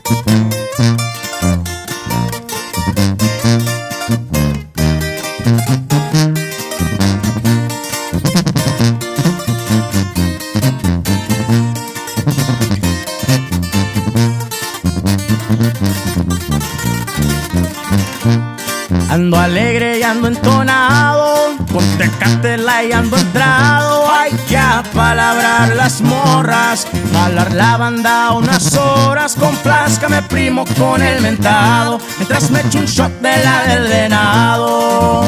Ando alegre y ando entonado, con Tecatela y ando entrado. Hay que apalabrar las morras, jalar la banda unas horas. Complázcame primo con el mentado, mientras me echo un shot de la del venado.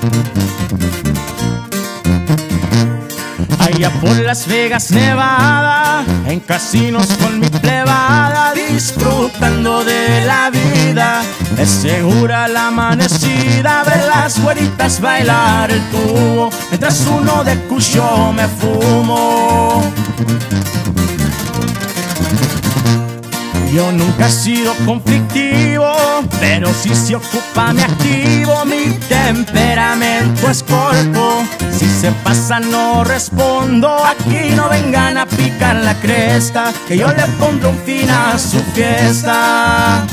Allá por Las Vegas, Nevada, en casinos con mi plebada, disfrutando de la vida. Es segura la amanecida, ver las güeritas bailar el tubo, mientras uno de cucho me fumo. Yo nunca he sido conflictivo, pero si se ocupa me activo. Mi temperamento es corpo, si se pasa no respondo. Aquí no vengan a picar la cresta, que yo le pondré un fin a su fiesta.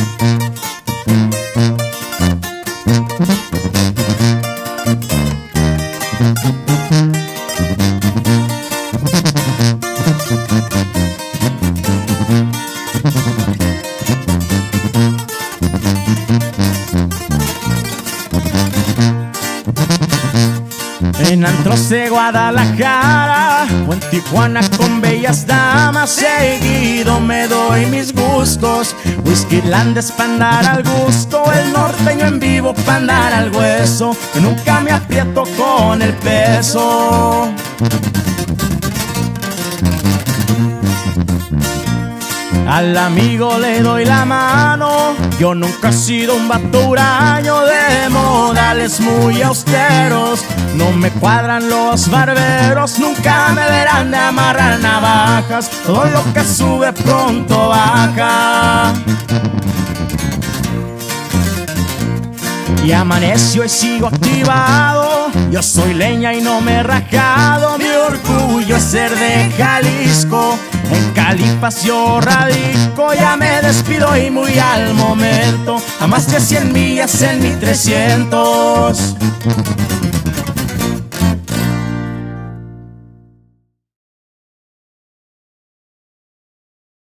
En antros de Guadalajara o en Tijuana con bellas damas, seguido me doy mis gustos. Whisky irlandés pa' andar al gusto, el norteño en vivo pa' andar al hueso, que nunca me aprieto con el peso. Al amigo le doy la mano, yo nunca he sido un vato huraño, de modales muy austeros. No me cuadran los barberos, nunca me verán de amarrar navajas. Todo lo que sube pronto baja. Y amaneció y sigo activado, yo soy leña y no me he rajado. Mi orgullo es ser de Jalisco, en Calipas yo radico. Ya me despido y muy al momento, a más de 100 millas en mi 300.